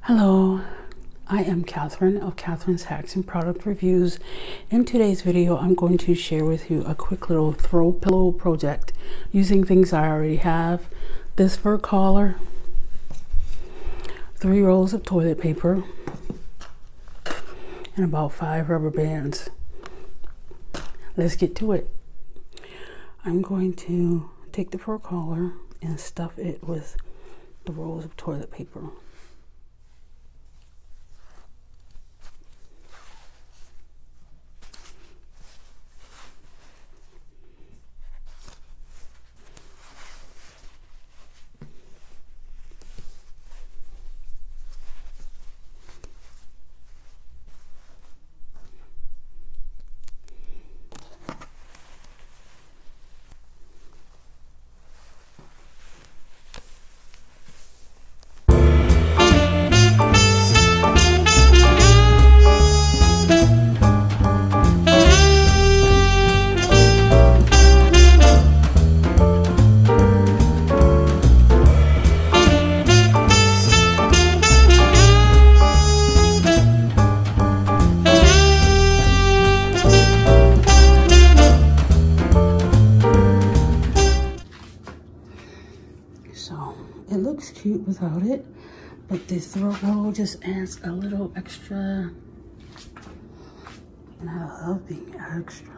Hello, I am Kathryn of Kathryn's Hacks and Product Reviews. In today's video, I'm going to share with you a quick little throw pillow project using things I already have. This fur collar, 3 rolls of toilet paper, and about 5 rubber bands. Let's get to it. I'm going to take the fur collar and stuff it with the rolls of toilet paper. So it looks cute without it, but this throat roll just adds a little extra, and I love being extra.